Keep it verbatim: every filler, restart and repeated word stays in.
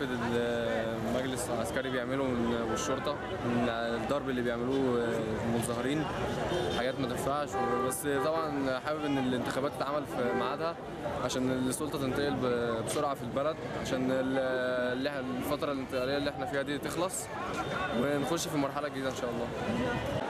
بنرفض المجلس العسكري بيعمله والشرطه من الضرب اللي بيعملوه المتظاهرين، حاجات ما تنفعش. بس طبعا حابب ان الانتخابات تتعمل في ميعادها عشان السلطه تنتقل بسرعه في البلد، عشان الفتره الانتقاليه اللي احنا فيها دي تخلص ونخش في مرحله جديده ان شاء الله.